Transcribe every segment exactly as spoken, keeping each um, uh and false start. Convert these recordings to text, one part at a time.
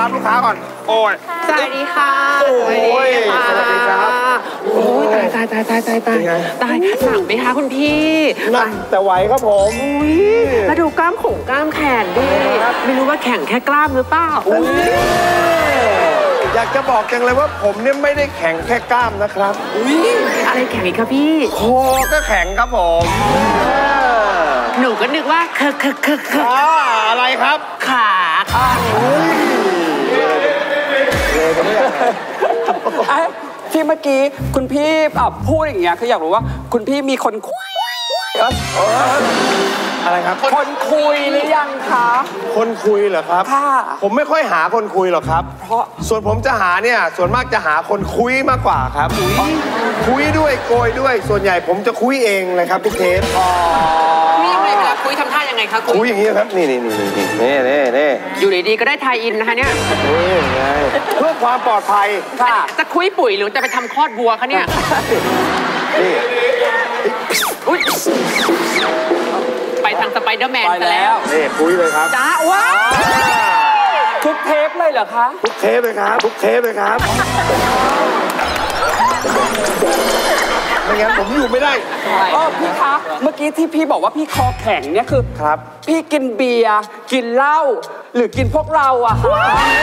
รับลูกค้าก่อนโอ้ยสวัสดีค่ะโอ้ยสวัสดีครับโอ้ยตายตายตายตายตายตายตายหนักไหมคะคุณพี่หนักแต่ไหวครับผมมาดูกล้ามขงกล้ามแขนดิไม่รู้ว่าแข่งแค่กล้ามหรือเปล่าอยากจะบอกจังเลยว่าผมเนี่ยไม่ได้แข่งแค่กล้ามนะครับอะไรแข่งอีกครับพี่คอก็แข่งครับผมหนูก็นึกว่าเคอะเคอะเคอะเคอะอะไรครับขาที่เมื่อกี้คุณพี่พูดอย่างเงี้ยคืออยากรู้ว่าคุณพี่มีคนคุยอะไรครับคนคุยหรือยังคะคนคุยเหรอครับค่ะผมไม่ค่อยหาคนคุยหรอกครับเพราะส่วนผมจะหาเนี่ยส่วนมากจะหาคนคุยมากกว่าครับคุยด้วยโกยด้วยส่วนใหญ่ผมจะคุยเองเลยครับทุกเทปคุยยังไงครับคุยทำท่ายังไงครับคุยอย่างนี้ครับนี่นี่นี่นี่นี่นี่นี่อยู่ดีๆก็ได้ไทยอินนะคะเนี่ยนี่ไงเพื่อความปลอดภัยค่ะจะคุยปุ๋ยหรือจะไปทำคลอดวัวคะเนี่ยนี่ไปทางสไปเดอร์แมนไปแล้วนี่คุยเลยครับจ้าว้าทุกเทปเลยเหรอคะทุกเทปเลยครับทุกเทปเลยครับไม่งั้นผมอยู่ไม่ได้อ๋อพี่คะเมื่อกี้ที่พี่บอกว่าพี่คอแข็งเนี่ยคือครับพี่กินเบียร์กินเหล้าหรือกินพวกเราอะคะ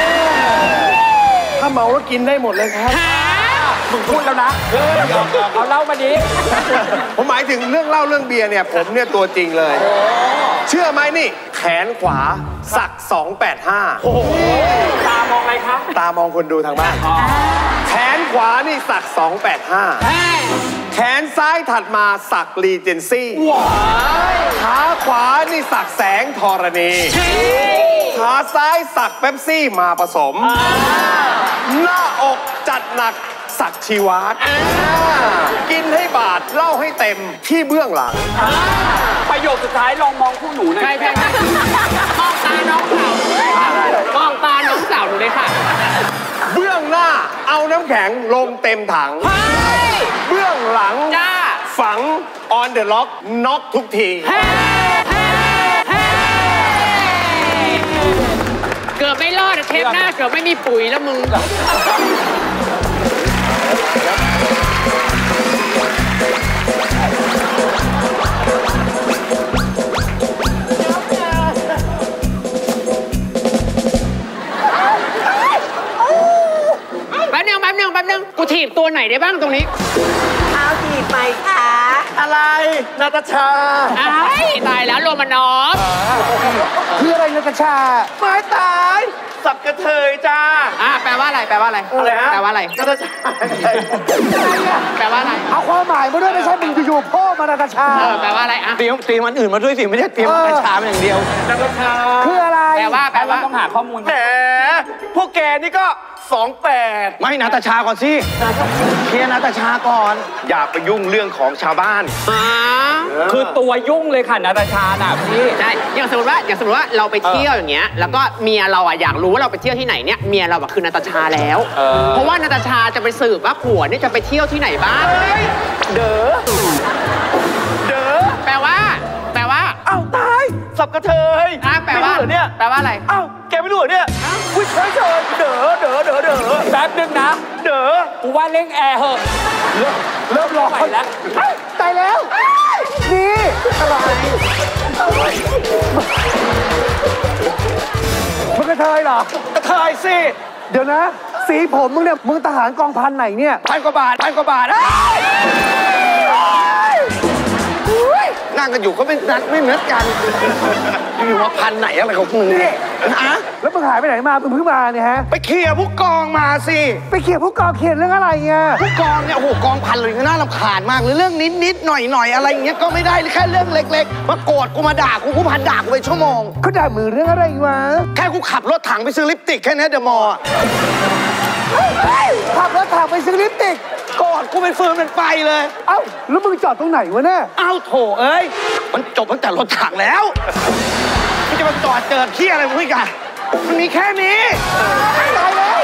ถ้าเมาแล้วกินได้หมดเลยครับมึงพูดแล้วนะเอาเล่ามาดิผมหมายถึงเรื่องเล่าเรื่องเบียร์เนี่ยผมเนี่ยตัวจริงเลยเชื่อไหมนี่แขนขวาสักสองแปดห้าโอ้โหตามองอะไรคะตามองคนดูทางบ้านแขนขวานี่สักสองแปดห้าแขนซ้ายถัดมาสักรีเจนซี่ขาขวานี่สักแสงธรณีขาซ้ายสักเป๊ปซี่มาผสมหน้าอกจัดหนักสักชีวัตกินให้บาดเล่าให้เต็มที่เบื้องหลังประโยคสุดท้ายลองมองพวกหนูหน่อยใช่ใช่มองตาน้องสาวมองตาน้องสาวหนูเลยค่ะเบื้องหน้าเอาน้ำแข็งลงเต็มถังเบื้องหลังฝังออนเดอะล็อกน็อกทุกทีเกือบไม่รอดเทปหน้าเกือบไม่มีปุ๋ยแล้วมึงแป๊บนึงแป๊บนึงแป๊บนึงกูถีบตัวไหนได้บ้างตรงนี้เอาถีบไปค่ะอะไรนาตาชาไอ้ตายแล้วโรมานอฟคืออะไรนาตาชาไม้ตายสับกระเทยจ้าอ่าแปลว่าอะไรแปลว่าอะไรอะไรฮะแปลว่าอะไรนาตาชาแปลว่าอะไรเอาความหมายมาด้วยไม่ใช่มึงอยู่พ่อมานาตาชาเออแปลว่าอะไรอ่ะเตรียมเตรียมอันอื่นมาด้วยสิไม่ได้เตรียมนาตาชาเป็นอย่างเดียวนาตาชาคืออะไรแปลว่าแปลว่าต้องหาข้อมูลแหมพวกแกนี่ก็สองแปดไม่นาตาชาก่อนสิเคลียร์นาตาชาก่อนอย่าไปยุ่งเรื่องของชาวบ้านคือตัวยุ่งเลยค่ะนาตาชาน่ะพี่ใช่อย่างสมมติว่าอย่างสมมติว่าเราไปเที่ยวอย่างเงี้ยแล้วก็เมียเราอ่ะอยากรู้ว่าเราไปเที่ยวที่ไหนเนี่ยเมียเราอ่ะคือนาตาชาแล้วเพราะว่านาตาชาจะไปสืบว่าผัวเนี่ยจะไปเที่ยวที่ไหนบ้างเด้อเด้อแปลว่าแปลว่าเอ้าตายสับกระเทยอ่ะแปลว่าเนี่ยแปลว่าอะไรเอ้าแกไม่รู้เหรอเนี่ยวิ่งเฉยเฉยเด้อเด้อเด้อเด้อแป๊บนึงนะเด้อกูว่าเล่งแอร์เหอะเริ่มร้อนแล้วตายแล้วนี่อะไรมึงกระเทยเหรอกระเทยสิเดี๋ยวนะสีผมมึงเนี่ยมึงทหารกองพันไหนเนี่ยพันกว่าบาทพันกว่าบาทนั่งกันอยู่ก็ไม่นัดไม่นัดกันอยู่มาพันไหนอะไรของมึงเนี่ยอะแล้วมึงหายไปไหนมามึงเพิ่งมาเนี่ยฮะไปเคลียร์ผู้กองมาสิไปเคลียร์ผู้กองเขียนเรื่องอะไรเงี้ยผู้กองเนี่ยโอ้โหกองพันเลยน่ารำคาญมากหรือเรื่องนิดนิดหน่อยหน่อยอะไรเงี้ยก็ไม่ได้แค่เรื่องเล็กๆมาโกรธกูมาด่ากูกูพันด่ากูไปชั่วโมงเขาด่ามือเรื่องอะไรวะแค่กูขับรถถังไปซื้อลิปสติกแค่นี้เดอะมอลล์ขับรถถังไปซื้อลิปสติกกอดกูเป็นฟืนเป็นไฟเลยเอ้าแล้วมึงจอดตรงไหนวะเนี่ยเอ้าโถเอ้ยมันจบตั้งแต่รถถังแล้วมึงจะมาจอดเจอขี้อะไรมึงอีกอะมันมีแค่นี้ตายแล้ว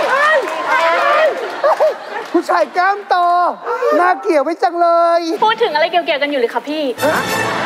ผู้ชายกล้ามโตน่าเกลียดไว้จังเลยพูดถึงอะไรเกี่ยวๆกันอยู่เลยค่ะพี่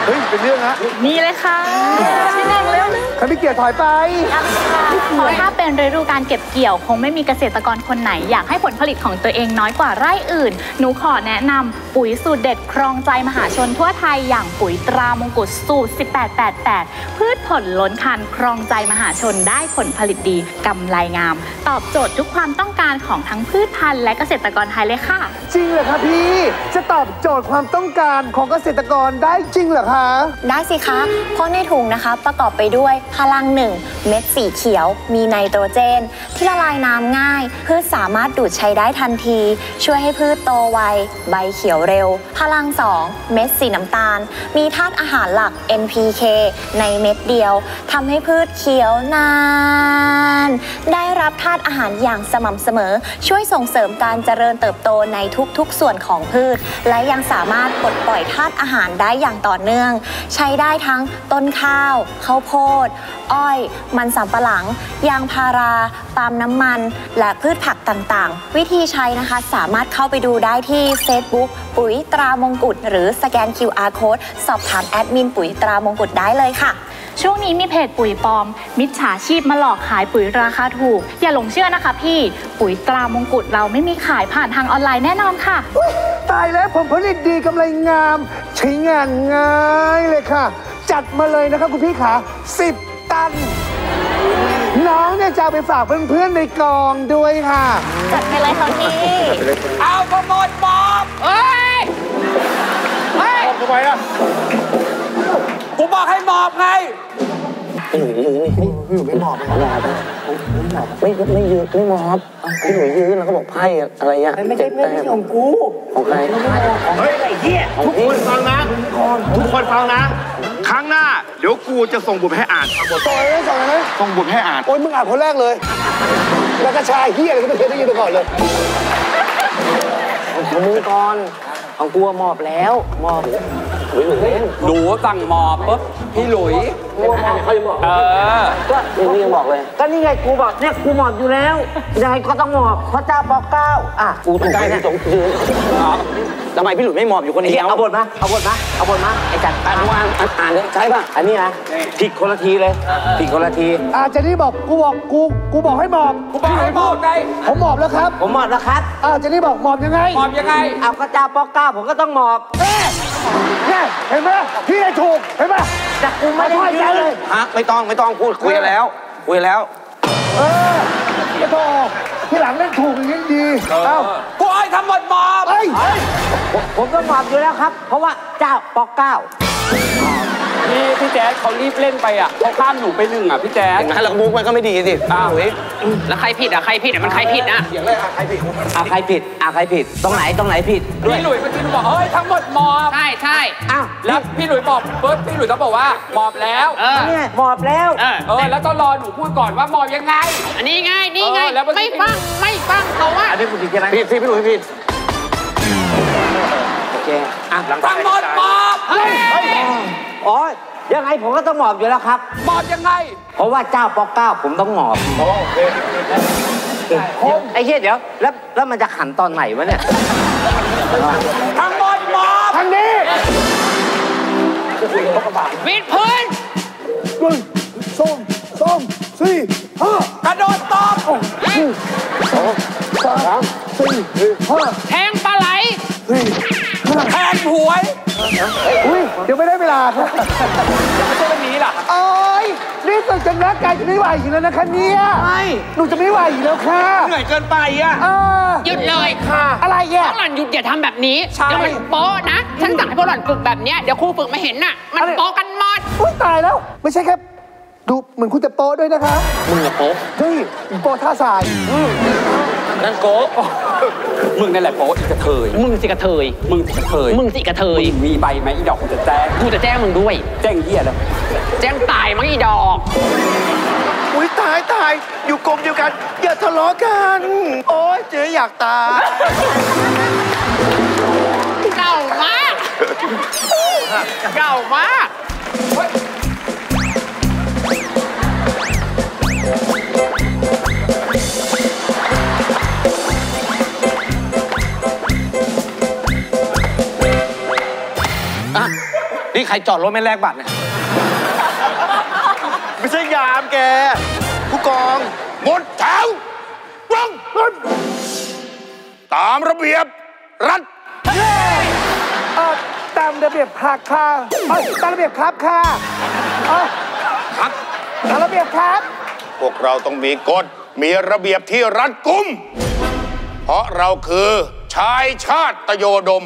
เฮ้ยเป็นเรื่องฮะนี่เลยค่ะพี่หนึ่งเร็วเลยใครไม่เกียรถอยไปเพราะถ้าเป็นฤดูการเก็บเกี่ยวคงไม่มีเกษตรกรคนไหนอยากให้ผลผลิตของตัวเองน้อยกว่าไร่อื่นหนูขอแนะนำปุ๋ยสูตรเด็ดครองใจมหาชนทั่วไทยอย่างปุ๋ยตรามงกุฎสูตรสิบแปด แปด แปดพืชผลล้นคันครองใจมหาชนได้ผลผลิตดีกำไรงาม ตอบโจทย์ทุกความต้องการของทั้งพืชพันธุ์และเกษตรกรไทยเลยค่ะจริงเหรอคะพี่จะตอบโจทย์ความต้องการของเกษตรกรได้จริงเหรอคะได้สิคะเพราะในถุงนะคะประกอบไปด้วยพลังหนึ่งเม็ดสีเขียวมีไนโตรเจนที่ละลายน้ำง่ายพืชสามารถดูดใช้ได้ทันทีช่วยให้พืชโตไวใบเขียวเร็วพลังสองเม็ดสีน้ำตาลมีธาตุอาหารหลัก เอ็น พี เค ในเม็ดเดียวทำให้พืชเขียวนานได้รับธาตุอาหารอย่างสม่ำเสมอช่วยส่งเสริมการเจริญเติบโตในทุกๆส่วนของพืชและยังสามารถปลดปล่อยธาตุอาหารได้อย่างต่อเนื่องใช้ได้ทั้งต้นข้าวข้าวโพดอ้อยมันสำปะหลังยางพาราปาล์มน้ำมันและพืชผักต่างๆวิธีใช้นะคะสามารถเข้าไปดูได้ที่ Facebook ปุ๋ยตรามงกุฎหรือสแกน คิว อาร์ Code สอบถามแอดมินปุ๋ยตรามงกุฎได้เลยค่ะช่วงนี้มีเพจปุ๋ยปลอมมิจฉาชีพมาหลอกขายปุ๋ยราคาถูกอย่าหลงเชื่อนะคะพี่ปุ๋ยตรามงกุฎเราไม่มีขายผ่านทางออนไลน์แน่นอนค่ะตายแล้วผมผลิตดีกำไรงามใช้งานง่ายเลยค่ะจัดมาเลยนะครับคุณพี่ขาสิบตันน้องเนี่ยจะเอาไปฝากเพื่อนๆในกองด้วยค่ะจัดไปเลยค่ะพี่เอาก็หมดบอบเฮ้ยเฮ้ยทำไมอ่ะกูบอกให้หมอบไงพี่หลุยยืนนี่พี่หลุยไม่หมอบไม่หมอบไม่ไม่ยืนไม่หมอบพี่หลุยยืนแล้วก็บอกไพ่อะไรอ่ะไม่ใช่ไม่ใช่ของกูของใครเฮ้ยไอ้เหี้ยทุกคนฟังนะทุกคนฟังนะครั้งหน้าเดี๋ยวกูจะส่งบทให้อ่านส่งอะไรส่งอะไรส่งบทให้อ่านโอ้ยมึงอ่านคนแรกเลยแล้วก็ชายเหี้ยอะไรก็ไม่เคยได้ยินมาก่อนเลยของมึงก่อนของกูหมอบแล้วหมอบหนูสั่งหมอบปุ๊บพี่หลุยเขายังบอกเออก็นี่ยังบอกเลยก็นี่ไงกูบอกเนี่ยกูหมอบอยู่แล้วยังไงก็ต้องหมอบพระเจ้าปอกเก้าอ่ะกูถูกใจนะทำไมพี่หลุยไม่หมอบอยู่คนเดียวเอาบทมาเอาบทมาเอาบทมาไอ้จัดอ่านวางอ่านเลยใช่ป่ะอันนี้นะผิดคนละทีเลยผิดคนละทีอ่าเจนี่บอกกูบอกกูกูบอกให้หมอบกูบอกให้หมอบไงผมหมอบแล้วครับผมหมอบแล้วครับอ่าเจนี่บอกหมอบยังไงหมอบยังไงเอาพระเจ้าปอกเก้าผมก็ต้องหมอบเนี่ยเห็นไหมพี่ให้ถูกเห็นไหมแต่กูไม่ได้ยืนเลยฮะไม่ต้องไม่ต้องพูดคุยแล้วคุยแล้วเออไม่ต้องที่หลังเล่นถูกอย่างนี้ดีเอ้ากูให้ทำหมดหมอบผมก็หมอบอยู่แล้วครับเพราะว่าเจ้าปอกเก้าพี่พี่แจ๊สเขารีบเล่นไปอ่ะเขาข้ามหนูไปหนึ่งอ่ะพี่แจ๊สเห็นไหมแล้วมุกมันก็ไม่ดีสิอ้าวแล้วใครผิดอ่ะใครผิดอ่ะมันใครผิดอ่ะเสียงเลยอ่ะใครผิดอ่ะใครผิดอ่ะใครผิดตรงไหนตรงไหนผิดพี่หลุยเมื่อกี้บอกเฮ้ยทั้งหมดหมอบใช่ใช่อ้าวแล้วพี่หลุยบอกปุ๊บพี่หลุยต้องบอกว่าหมอบแล้วเนี่ยหมอบแล้วเออแล้วต้องรอหนูพูดก่อนว่าหมอบยังไงอันนี้ไงนี่ไงไม่ฟังไม่ฟังเขาว่าอันนี้คุณผิดแค่ไหนผิดสิพี่หลุยผิดโอเคอ่ะทั้งหมดหมอบเฮ้ยอ๋อยังไงผมก็ต้องหมอบอยู่แล้วครับหมอบยังไงเพราะว่าเจ้าปอกเก้าผมต้องหมอบโอเคไอ้เหี้ยเดี๋ยวแล้วแล้วมันจะขันตอนไหนวะเนี่ยทั้งหมดหมอบทางนี้วิดพื้นหนึ่งสองสามสี่ห้ากระโดดตบหนึ่งสองสามสี่ห้าแทงปลาไหลสี่ห้าแทงหวยอุ้ยเดี๋ยวไม่ได้เวลาครับไม่ใช่วันนี้ล่ะโอ้ยนี่สุดจะนักกายจะไม่ไหวอยู่แล้วนะคะเนี่ยไม่หนูจะไม่ไหวอยู่แล้วค่ะเหนื่อยเกินไปอ่ะหยุดเลยค่ะอะไรแย่พวกหล่อนหยุดอย่าทำแบบนี้เดี๋ยวมันโป๊ะนะฉันสั่งให้พวกหล่อนฝึกแบบนี้เดี๋ยวครูฝึกมาเห็นน่ะมันโป๊ะกันหมดอุ้ยตายแล้วไม่ใช่แค่ดูเหมือนคุณจะโป๊ะด้วยนะคะมึงโป๊ะเฮ้ยโป๊ะท่าทรายนั่นโป๊ะมึงนั่นแหละโป๊ะอีกระเทยมึงสิกระเทยมึงสิกระเทยมึงสิกระเทยมีใบไหมอีดอกกูจะแจ้งกูจะแจ้งมึงด้วยแจ้งเหี้ยเลยแจ้งตายมั้งอีดอกอุ้ยตายตายอยู่กรมเดียวกันอย่าทะเลาะกันโอ๊ยเจ๊อยากตายเก่ามากเก่ามากนี่ใครจอดรถไม่แลกบัตรเนี่ยไม่ใช่ยามแก ผู้กองหมดแถววงตามระเบียบรัฐตามระเบียบพักค่ะตามระเบียบครับค่ะครับตามระเบียบครับพวกเราต้องมีกฎมีระเบียบที่รัดกุม เพราะเราคือชายชาติโยดม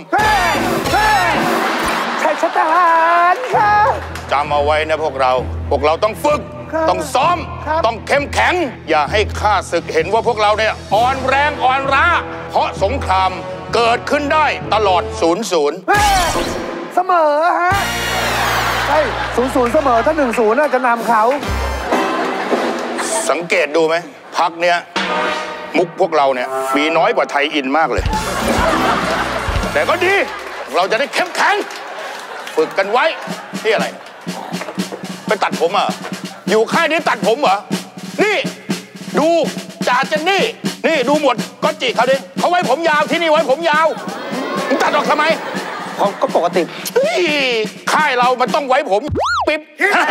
ชายชาติทหารค่ะจำเอาไว้นะพวกเรา พวกเราต้องฝึก ต้องซ้อม ต้องเข้มแข็ง อย่าให้ข้าศึกเห็นว่าพวกเราเนี่ยอ่อนแรงอ่อนล้า เพราะสงครามเกิดขึ้นได้ตลอดศูนย์ศูนย์เสมอฮะใช่ศูนย์ศูนย์เสมอถ้าหนึ่งศูนย์น่าจะนำเขาสังเกตดูไหมพักเนี้ยมุกพวกเราเนี่ยมีน้อยกว่าไทยอินมากเลย แต่ก็ดีเราจะได้เข้มแข็งฝึกกันไว้ที่อะไรไปตัดผมอ่ะอยู่ค่ายนี้ตัดผมเหรอนี่ดูจ่าเจนนี่นี่ดูหมวดก็จิเขาดิเขาไว้ผมยาวที่นี่ไว้ผมยาวมึงตัดออกทำไมผมก็ปกติค่ายเรามันต้องไว้ผมปิ๊บ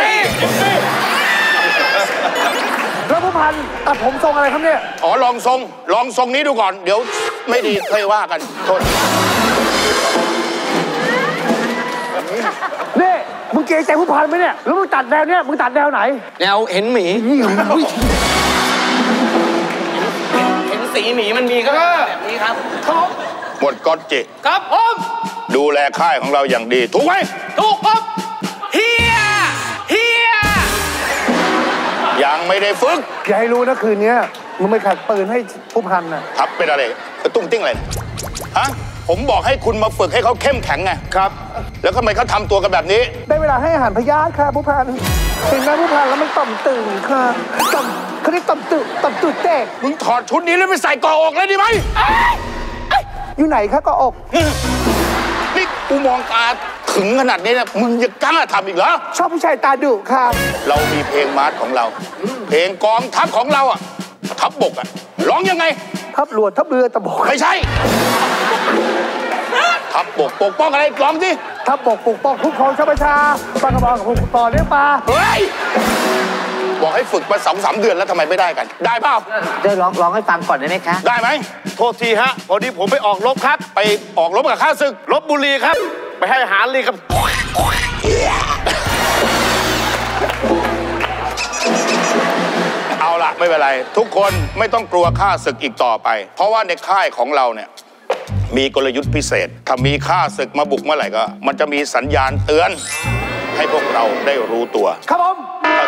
แล้วผู้พันตัดผมทรงอะไรครับเนี่ยอ๋อลองทรงลองทรงนี้ดูก่อนเดี๋ยวไม่ดีเคยว่ากันโทษนี่มึงเกรงใจผู้พันไหมเนี่ยแล้วมึงตัดแนวเนี้ยมึงตัดแนวไหนแนวเห็นหมีเห็นสีหมีมันมีก็แบบนี้ครับครับหมวดก็จิครับผมดูแลค่ายของเราอย่างดีถูกไหมถูกครับเฮียเฮียยังไม่ได้ฝึกอย่าให้รู้นะคืนนี้มึงไม่ขัดปืนให้ผู้พันน่ะครับเป็นอะไรกระตุ้งติ้งอะไรฮะผมบอกให้คุณมาฝึกให้เขาเข้มแข็งไงครับแล้วทำไมเขาทำตัวกันแบบนี้ได้เวลาให้อาหารพยาธิค่ะผู้พันเห็นไหมผู้พันแล้วมันต่ำตื่นค่ะต่ำเขาเรียกต่ำตื่นต่ำตื่นแตกมึงถอดชุดนี้แล้วไปใส่กออกเลยดีไหมอยู่ไหนคะกออกนี่กูมองตาถึงขนาดนี้นะมึงยังกล้าทำอีกเหรอชอบผู้ชายตาดุค่ะเรามีเพลงมาร์ชของเราเพลงกองทัพของเราอ่ะทัพบกอ่ะร้องยังไงทัพหลวดทัพเรือตะบกไม่ใช่ทัพบกปกป้องอะไรร้องสิทัพบกปกป้องคุ้มครองชาวประชาปลากระบอกของต่อเลี้ยงปลาเฮ้ยบอกให้ฝึกมาสองสามเดือนแล้วทำไมไม่ได้กันได้เปล่าจะร้องร้องให้ฟังก่อนได้ไหมคะได้ไหมโทษทีฮะพอดีผมไปออกรบครับไปออกรบกับข้าศึกลบบุรีครับไปให้อาหารลิงครับเอาล่ะไม่เป็นไรทุกคนไม่ต้องกลัวข้าศึกอีกต่อไปเพราะว่าในค่ายของเราเนี่ยมีกลยุทธ์พิเศษถ้ามีข้าศึกมาบุกเมื่อไหร่ก็มันจะมีสัญญาณเตือนให้พวกเราได้รู้ตัวครับผม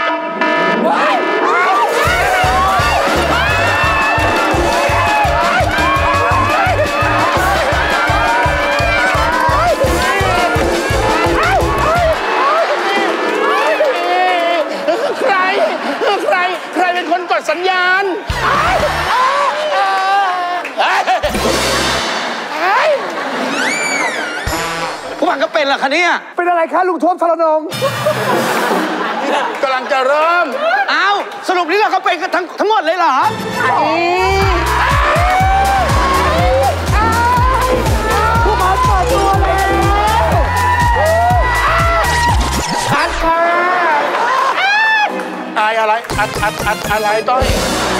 ใครใครใครเป็นคนกดสัญญาณผู้พันก็เป็นเหรอคะเนี่ยเป็นอะไรคะลุงทวมทรนงกำลังจะเริ่มอ้าวสรุปนี่เราเขาเป็นกันทั้งทั้งหมดเลยเหรอผู้พันเปิดตัวแล้วชัดค่ะอายอะไรอัดอัดอัดอะไรต้อย